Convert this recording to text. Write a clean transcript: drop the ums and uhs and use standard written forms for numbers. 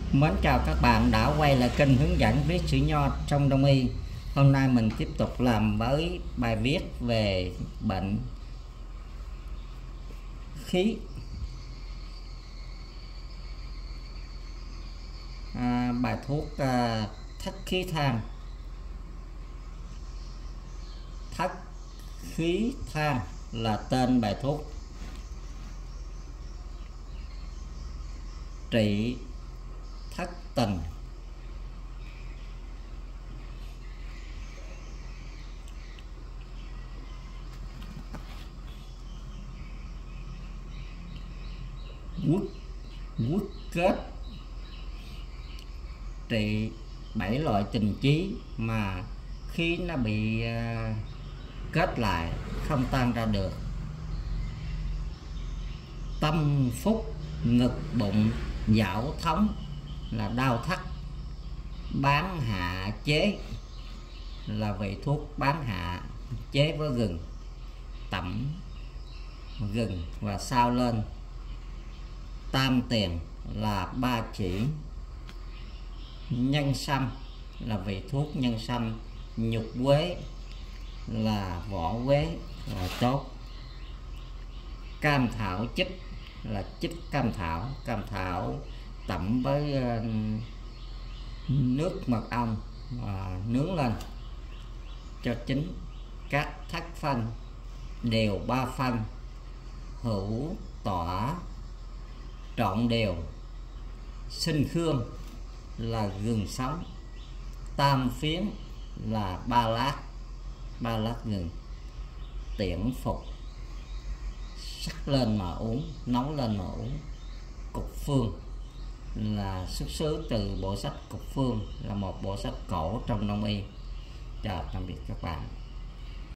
Mến chào các bạn đã quay lại kênh hướng dẫn viết chữ nho trong đông y. Hôm nay mình tiếp tục làm với bài viết về bệnh khí. Bài thuốc thất khí than. Thất khí than là tên bài thuốc trị thất tình. Quất kết trị 7 loại tình trí mà khí nó bị kết lại không tan ra được. Tâm phúc ngực bụng dạo thống là đau thắt. Bán hạ chế là vị thuốc bán hạ chế với gừng, tẩm gừng và sao lên. Tam tiền là ba chỉ. Nhân sâm là vị thuốc nhân sâm. Nhục quế là vỏ quế là tốt. Cam thảo chích là chích cam thảo tẩm với nước mật ong và nướng lên cho chín. Các thất phân đều 3 phân. Hữu tỏa trọn đều. Sinh khương là gừng sống. Tam phiến là 3 lát gừng. Tiễn phục sắc lên mà uống, nấu lên mà uống. Cục phương là xuất xứ từ bộ sách Cục phương, là một bộ sách cổ trong đông y. Chào tạm biệt các bạn.